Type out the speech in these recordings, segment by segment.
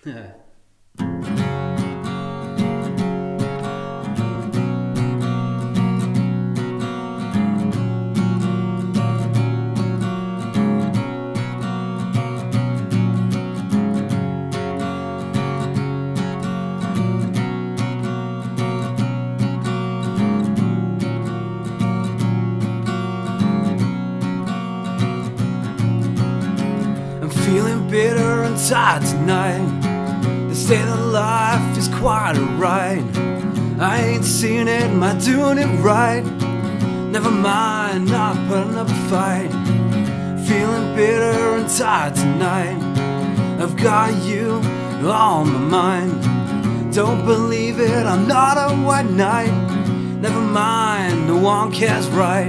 Feeling bitter and tired tonight. They say that life is quite alright. I ain't seen it, am I doing it right? Never mind, not putting up a fight. Feeling bitter and tired tonight. I've got you on my mind. Don't believe it, I'm not a white knight. Never mind, no one cares, right?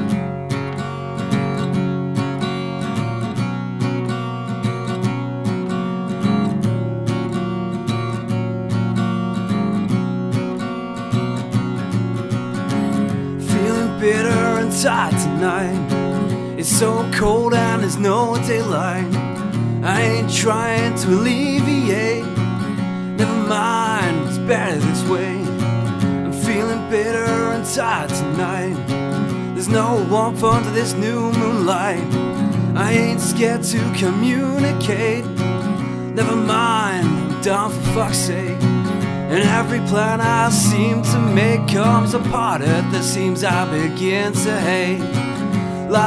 Bitter and tired tonight. It's so cold and there's no daylight. I ain't trying to alleviate. Never mind, it's better this way. I'm feeling bitter and tired tonight. There's no warmth under this new moonlight. I ain't scared to communicate. Never mind, I'm down for fuck's sake. And every plan I seem to make comes apart at the seams. I begin to hate life.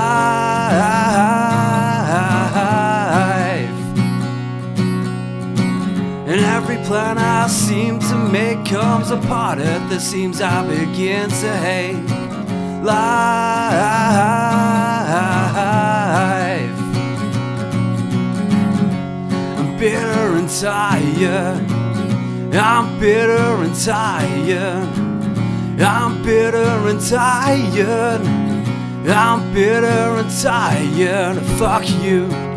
And every plan I seem to make comes apart at the seams. I begin to hate life. I'm bitter and tired. I'm bitter and tired. I'm bitter and tired. I'm bitter and tired. Fuck you.